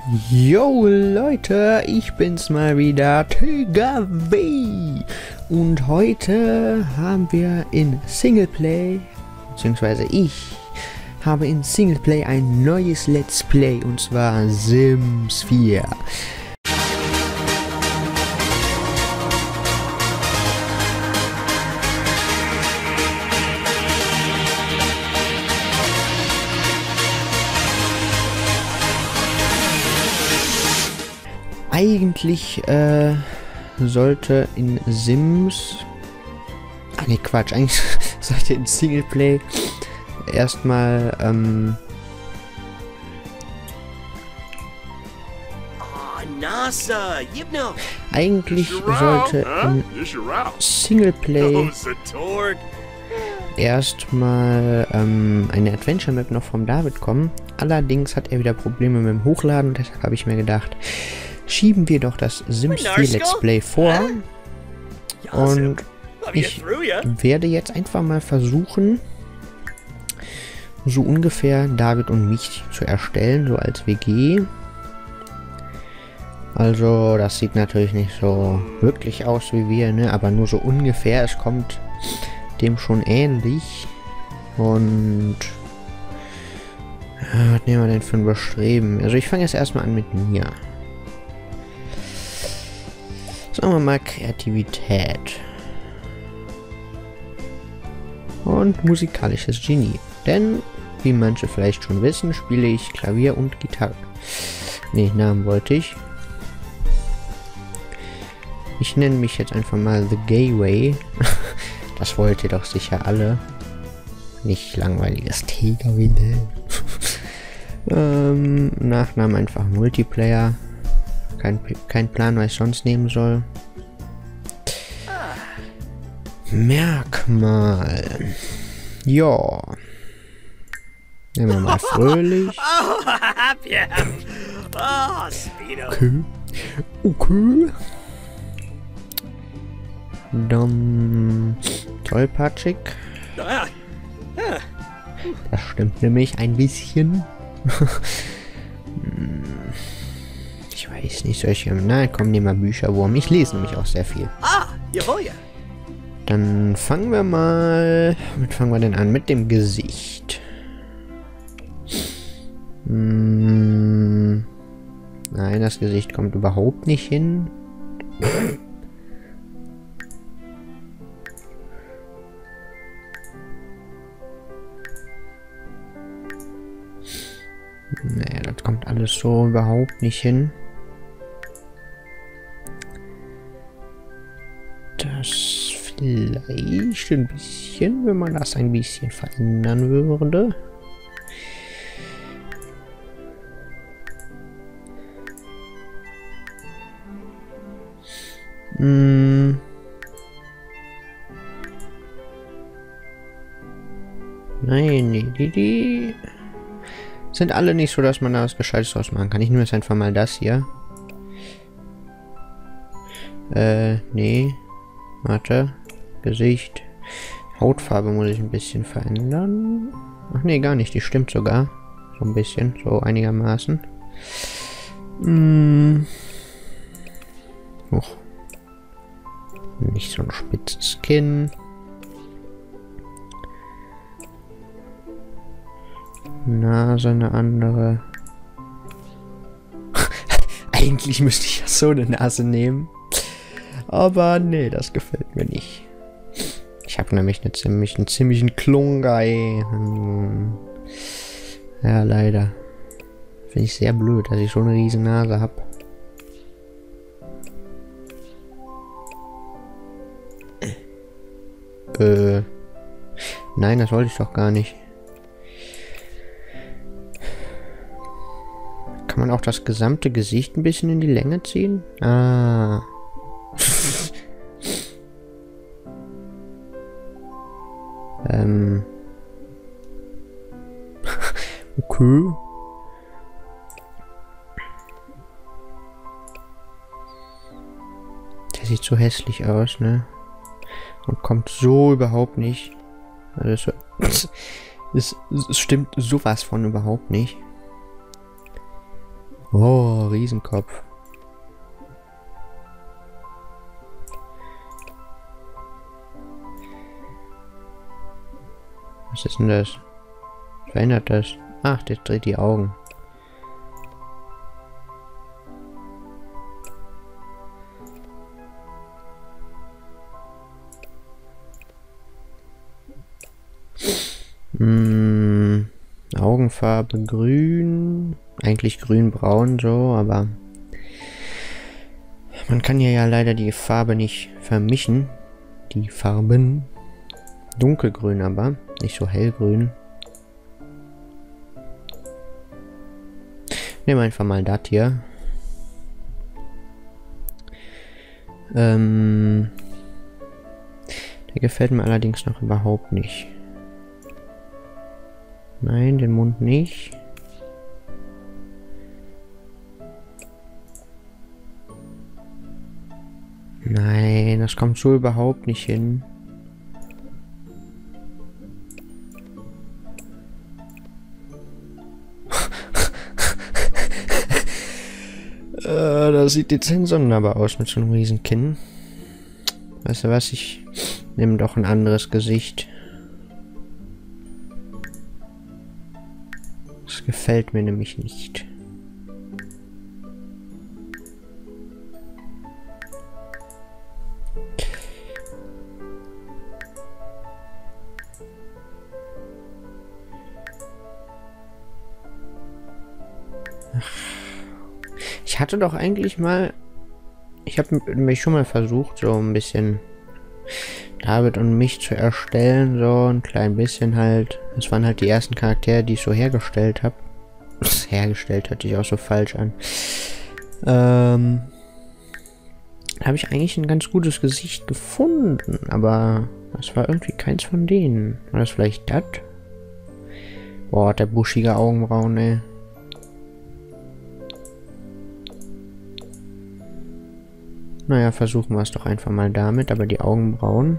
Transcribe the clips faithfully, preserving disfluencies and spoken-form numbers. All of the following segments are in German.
Yo Leute, ich bin's mal wieder, Tiger W. Und heute haben wir in Singleplay, beziehungsweise ich habe in Singleplay ein neues Let's Play, und zwar Sims vier. Eigentlich äh, sollte in Sims... Ah ne, Quatsch, eigentlich sollte in Singleplay erstmal ähm, eigentlich sollte in Singleplay erstmal ähm, eine Adventure Map noch vom David kommen. Allerdings hat er wieder Probleme mit dem Hochladen und deshalb habe ich mir gedacht, schieben wir doch das Sims vier Let's Play vor. Und ich werde jetzt einfach mal versuchen, so ungefähr David und mich zu erstellen, so als W G. Also das sieht natürlich nicht so wirklich aus wie wir, ne? Aber nur so ungefähr. Es kommt dem schon ähnlich. Und ja, was nehmen wir denn für ein Bestreben? Also ich fange jetzt erstmal an mit mir. Sagen wir mal Kreativität. Und musikalisches Genie. Denn, wie manche vielleicht schon wissen, spiele ich Klavier und Gitarre. Ne, Namen wollte ich. Ich nenne mich jetzt einfach mal The Gay Way. Das wollt ihr doch sicher alle. Nicht langweiliges Tiger wie ähm, Nachnamen einfach Multiplayer. Kein, kein Plan, was ich sonst nehmen soll. Merkmal. Ja. Nehmen wir mal fröhlich. Okay. Okay. Dann tollpatschig. Das stimmt nämlich ein bisschen. Ich weiß nicht, solche... Na, komm, nehmen wir Bücherwurm. Ich lese nämlich auch sehr viel. Ah, jawohl, ja. Dann fangen wir mal... Womit fangen wir denn an? Mit dem Gesicht. Hm, nein, das Gesicht kommt überhaupt nicht hin. Naja, das kommt alles so überhaupt nicht hin. Das vielleicht ein bisschen, wenn man das ein bisschen verändern würde. Hm. Nein, nee, die, die sind alle nicht so, dass man da was Gescheites draus machen kann. Ich nehme jetzt einfach mal das hier. Äh, nee. Warte. Gesicht. Hautfarbe muss ich ein bisschen verändern. Ach nee, gar nicht. Die stimmt sogar. So ein bisschen. So einigermaßen. Hm. Och. Nicht so ein spitzes Kinn. Nase eine andere. Eigentlich müsste ich ja so eine Nase nehmen. Aber nee, das gefällt mir nicht. Ich habe nämlich eine ziemlich, einen ziemlichen Klungei. Hm. Ja, leider. Finde ich sehr blöd, dass ich so eine riesen Nase habe. Äh. Nein, das wollte ich doch gar nicht. Kann man auch das gesamte Gesicht ein bisschen in die Länge ziehen? Ah. ähm. Okay. Der sieht so hässlich aus, ne? Und kommt so überhaupt nicht. Also es, es, es stimmt sowas von überhaupt nicht. Oh, Riesenkopf. Was ist denn das? Verändert das? Ach, der dreht die Augen. Hm, Augenfarbe grün. Eigentlich grün-braun so, aber man kann hier ja leider die Farbe nicht vermischen. Die Farben. Dunkelgrün aber, nicht so hellgrün. Nehmen wir einfach mal das hier. Ähm, der gefällt mir allerdings noch überhaupt nicht. Nein, den Mund nicht. Nein, das kommt so überhaupt nicht hin. äh, das sieht dezent sonderbar aus mit so einem riesen Kinn. Weißt du was, ich nehme doch ein anderes Gesicht. Das gefällt mir nämlich nicht. Ich hatte doch eigentlich mal... Ich habe mich schon mal versucht, so ein bisschen David und mich zu erstellen, so ein klein bisschen halt. Das waren halt die ersten Charaktere, die ich so hergestellt habe. Hergestellt hört sich auch so falsch an. Ähm, da habe ich eigentlich ein ganz gutes Gesicht gefunden, aber das war irgendwie keins von denen. War das vielleicht das? Boah, hat der buschige Augenbrauen, ey. Naja, versuchen wir es doch einfach mal damit, aber die Augenbrauen.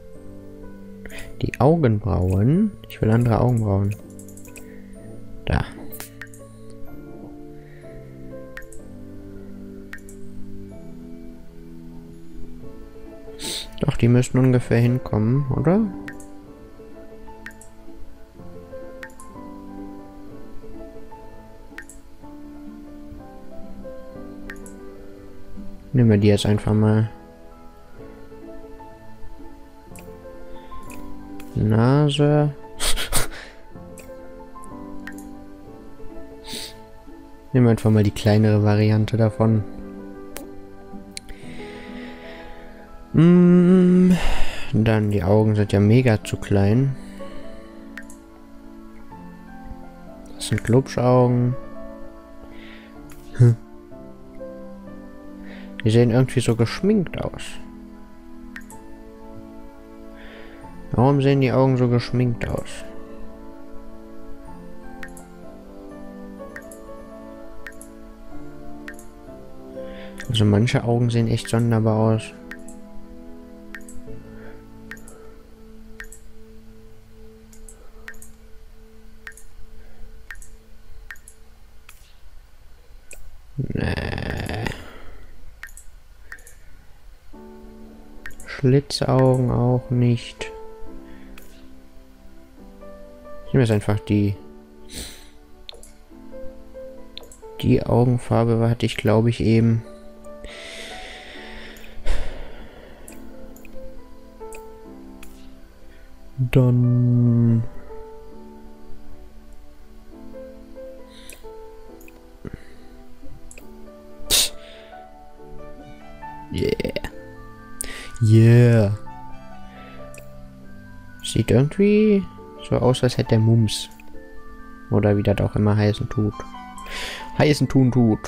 Die Augenbrauen. Ich will andere Augenbrauen. Da. Doch, die müssten ungefähr hinkommen, oder? Nehmen wir die jetzt einfach mal. Nase. Nehmen wir einfach mal die kleinere Variante davon. Mm, dann die Augen sind ja mega zu klein. Das sind Glubschaugen. Hm. Die sehen irgendwie so geschminkt aus. Warum sehen die Augen so geschminkt aus? Also manche Augen sehen echt sonderbar aus. Nee. Schlitzaugen auch nicht. Ich nehme jetzt einfach die. Die Augenfarbe hatte ich, glaube ich, eben. Dann. Yeah. Yeah. Sieht irgendwie so aus, als hätte der Mums. Oder wie das auch immer heißen tut. Heißen tun tut.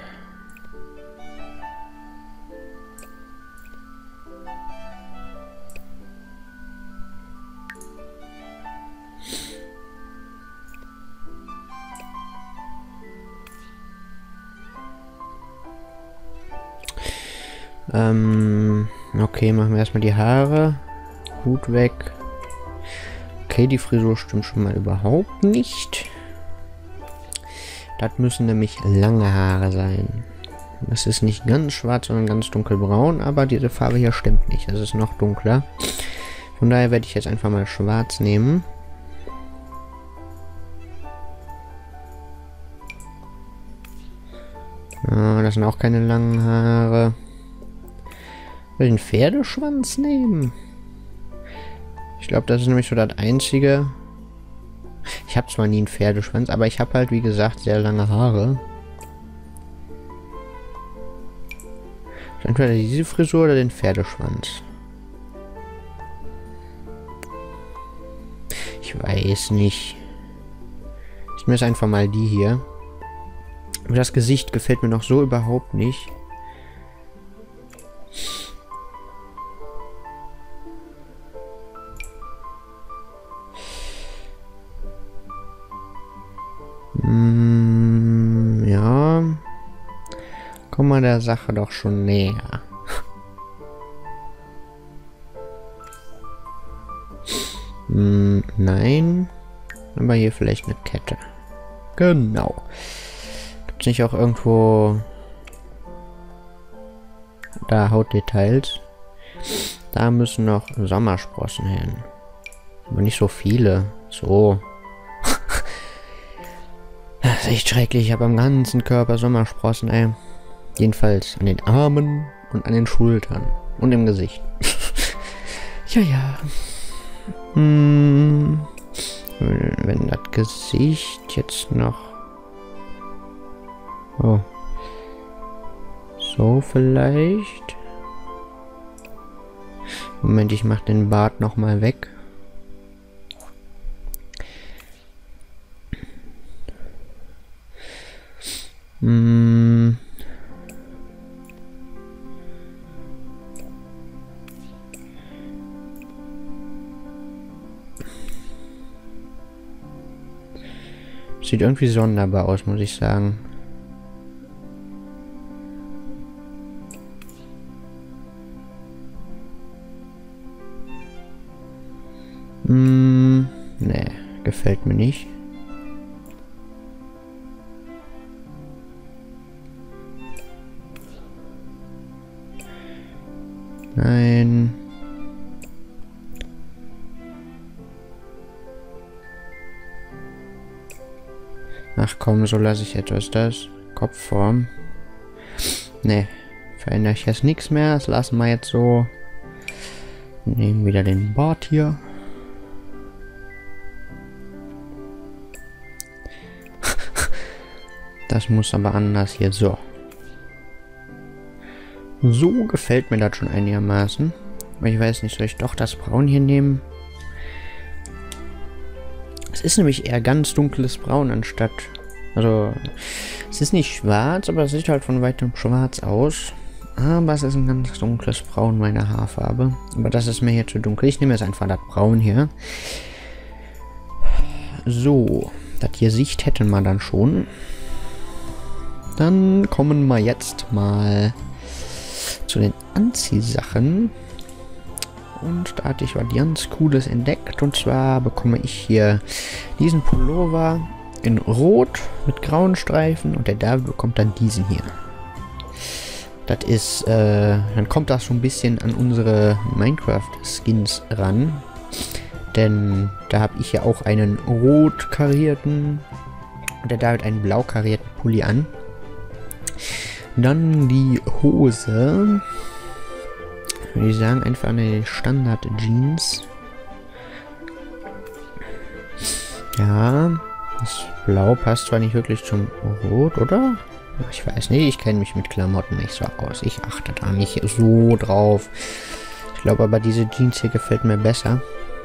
Ähm, okay, machen wir erstmal die Haare. Hut weg. Okay, die Frisur stimmt schon mal überhaupt nicht. Das müssen nämlich lange Haare sein. Das ist nicht ganz schwarz, sondern ganz dunkelbraun, aber diese Farbe hier stimmt nicht. Es ist noch dunkler. Von daher werde ich jetzt einfach mal schwarz nehmen. Ah, das sind auch keine langen Haare. Ich will den Pferdeschwanz nehmen. Ich glaube, das ist nämlich so das Einzige. Ich habe zwar nie einen Pferdeschwanz, aber ich habe halt, wie gesagt, sehr lange Haare. Entweder diese Frisur oder den Pferdeschwanz. Ich weiß nicht. Ich nehme jetzt einfach mal die hier. Aber das Gesicht gefällt mir noch so überhaupt nicht. Hm, ja. Komm mal der Sache doch schon näher. hm, nein. Aber hier vielleicht eine Kette. Genau. Gibt es nicht auch irgendwo da Hautdetails? Da müssen noch Sommersprossen hin. Aber nicht so viele. So. Das ist echt schrecklich. Ich habe am ganzen Körper Sommersprossen, ey. Jedenfalls an den Armen und an den Schultern. Und im Gesicht. ja, ja. Hm. Wenn das Gesicht jetzt noch... Oh. So vielleicht. Moment, ich mache den Bart noch mal weg. Hm. Sieht irgendwie sonderbar aus, muss ich sagen. Hm, ne, gefällt mir nicht. Nein. Ach komm, so lasse ich etwas das. Kopfform. Ne, verändere ich jetzt nichts mehr. Das lassen wir jetzt so. Nehmen wieder den Bart hier. Das muss aber anders hier. So. So gefällt mir das schon einigermaßen. Aber ich weiß nicht, soll ich doch das Braun hier nehmen? Es ist nämlich eher ganz dunkles Braun anstatt... Also, es ist nicht schwarz, aber es sieht halt von weitem schwarz aus. Aber es ist ein ganz dunkles Braun, meine Haarfarbe. Aber das ist mir hier zu dunkel. Ich nehme jetzt einfach das Braun hier. So, das Gesicht hätten wir dann schon. Dann kommen wir jetzt mal zu den Anziehsachen. Und da hatte ich was ganz Cooles entdeckt. Und zwar bekomme ich hier diesen Pullover in Rot mit grauen Streifen. Und der David bekommt dann diesen hier. Das ist, äh, dann kommt das so ein bisschen an unsere Minecraft-Skins ran. Denn da habe ich ja auch einen rot karierten und der David einen blau karierten Pulli an. Dann die Hose. Würde ich sagen, einfach eine Standard-Jeans. Ja, das Blau passt zwar nicht wirklich zum Rot, oder? Ich weiß nicht, ich kenne mich mit Klamotten nicht so aus. Ich achte da nicht so drauf. Ich glaube aber, diese Jeans hier gefällt mir besser.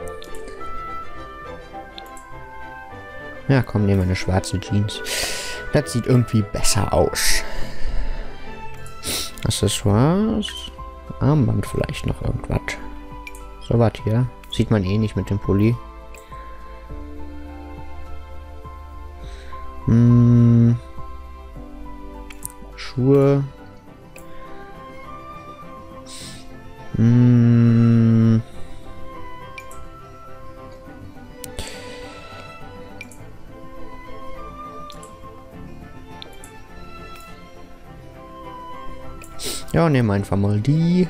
Ja, komm, nehmen wir eine schwarze Jeans. Das sieht irgendwie besser aus. Accessoires. Armband vielleicht noch irgendwas. So was hier. Sieht man eh nicht mit dem Pulli. Hm. Schuhe. Hm. Ja, nehmen wir einfach mal die.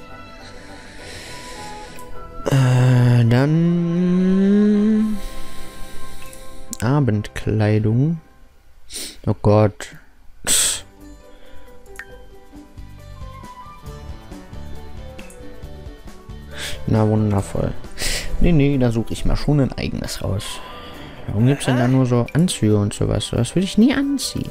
Äh, dann... Abendkleidung. Oh Gott. Na, wundervoll. Nee, nee, da suche ich mal schon ein eigenes raus. Warum gibt es denn da nur so Anzüge und sowas? Das würde ich nie anziehen.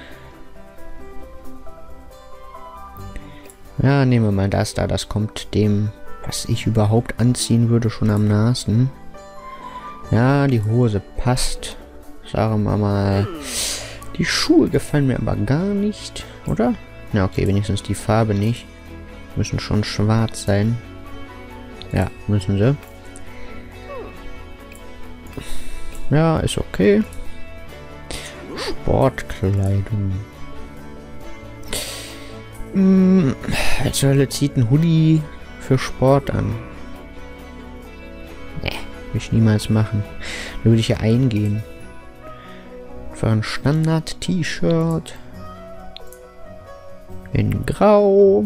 Ja, nehmen wir mal das da. Das kommt dem, was ich überhaupt anziehen würde, schon am nahesten. Ja, die Hose passt. Sagen wir mal. Die Schuhe gefallen mir aber gar nicht, oder? Na, okay, wenigstens die Farbe nicht. Müssen schon schwarz sein. Ja, müssen sie. Ja, ist okay. Sportkleidung. Hm, als Hölle zieht ein Hoodie für Sport an. Nee, will ich niemals machen. Da würde ich ja eingehen. Für ein Standard-T-Shirt. In Grau.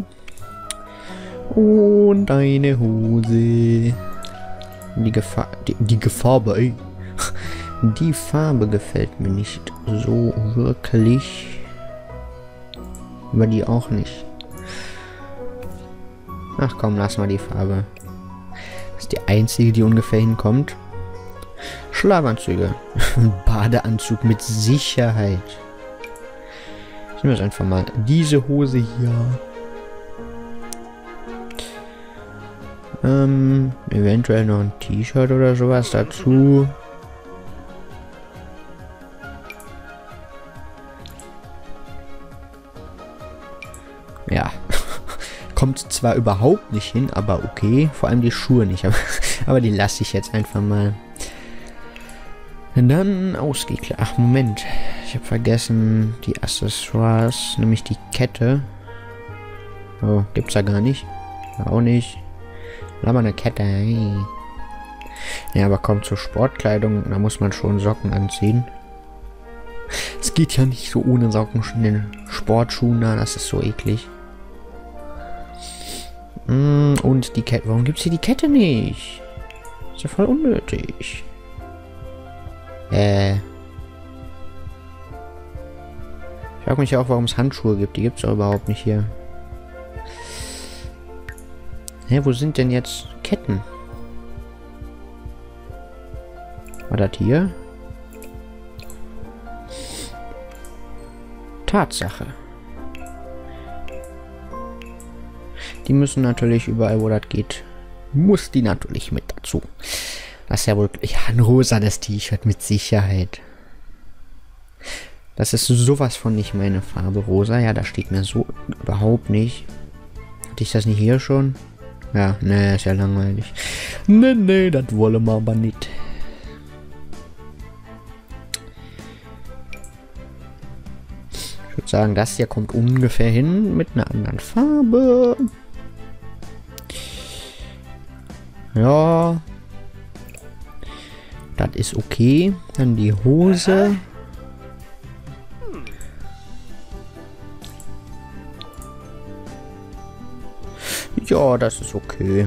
Und eine Hose. Die Gefahr. Die, die Farbe, ey. Die Farbe gefällt mir nicht so wirklich. Aber die auch nicht. Ach komm, lass mal die Farbe. Das ist die einzige, die ungefähr hinkommt. Schlafanzüge. Badeanzug mit Sicherheit. Ich nehme jetzt einfach mal diese Hose hier. Ähm, eventuell noch ein T-Shirt oder sowas dazu. Ja. Kommt zwar überhaupt nicht hin, aber okay. Vor allem die Schuhe nicht. Aber, aber die lasse ich jetzt einfach mal. Und dann ausgekleidet. Ach, Moment. Ich habe vergessen die Accessoires, nämlich die Kette. Oh, gibt's da gar nicht. Auch nicht. Aber eine Kette, hey. Ja, aber kommt zur Sportkleidung, da muss man schon Socken anziehen. Es geht ja nicht so ohne Socken in den Sportschuhen da, das ist so eklig. Und die Kette, warum gibt's hier die Kette nicht? Ist ja voll unnötig. Äh. Ich frage mich auch, warum es Handschuhe gibt, die gibt's doch überhaupt nicht hier. Hä, wo sind denn jetzt Ketten? War das hier? Tatsache. Die müssen natürlich überall, wo das geht, muss die natürlich mit dazu. Das ist ja wohl... Ja, ein rosanes T-Shirt mit Sicherheit. Das ist sowas von nicht meine Farbe. Rosa, ja, da steht mir so überhaupt nicht. Hatte ich das nicht hier schon? Ja, ne, ist ja langweilig. Ne, ne, das wollen wir aber nicht. Ich würde sagen, das hier kommt ungefähr hin mit einer anderen Farbe. Ja. Das ist okay. Dann die Hose. Ja, das ist okay.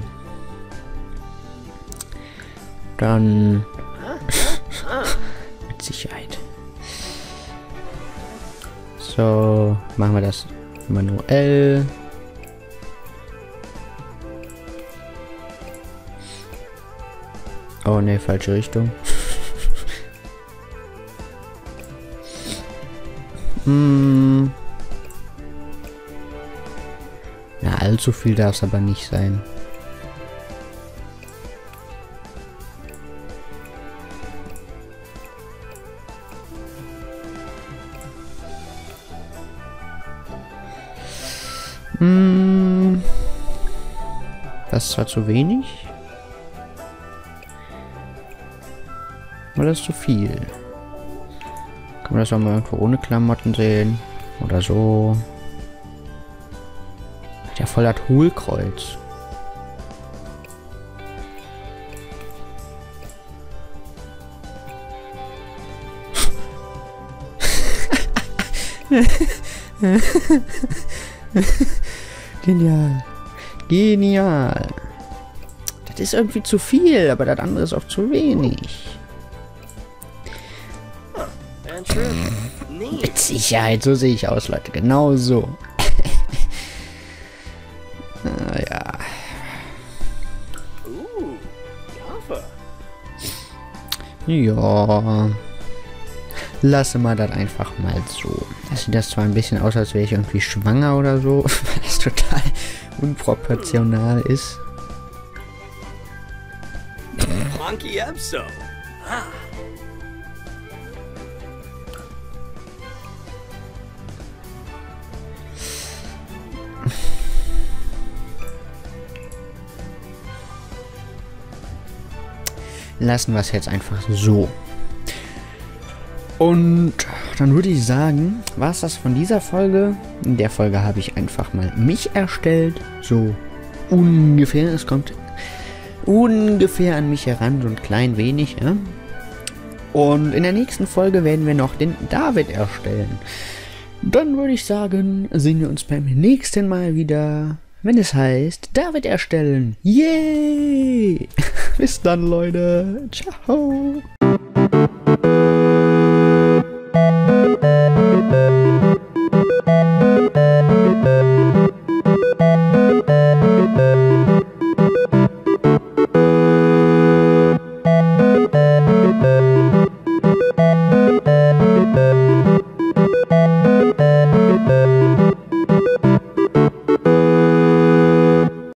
Dann mit Sicherheit. So, machen wir das manuell. Oh ne, falsche Richtung. hm. Ja, allzu viel darf es aber nicht sein. Hm. Das ist zwar zu wenig. Aber das ist zu viel. Kann man das auch mal irgendwo ohne Klamotten sehen? Oder so. Hat ja voll das Hohlkreuz. Genial. Genial. Das ist irgendwie zu viel, aber das andere ist auch zu wenig. Mit Sicherheit, so sehe ich aus, Leute. Genau so. Ah, ja. Ja. Lasse mal das einfach mal so. Das sieht das zwar ein bisschen aus, als wäre ich irgendwie schwanger oder so, weil das total unproportional ist. Monkey Epso. Ah. Lassen wir es jetzt einfach so. Und dann würde ich sagen, war es das von dieser Folge. In der Folge habe ich einfach mal mich erstellt. So ungefähr. Es kommt ungefähr an mich heran, so ein klein wenig. Ja? Und in der nächsten Folge werden wir noch den David erstellen. Dann würde ich sagen, sehen wir uns beim nächsten Mal wieder, wenn es heißt, David erstellen. Yay! Bis dann, Leute. Ciao.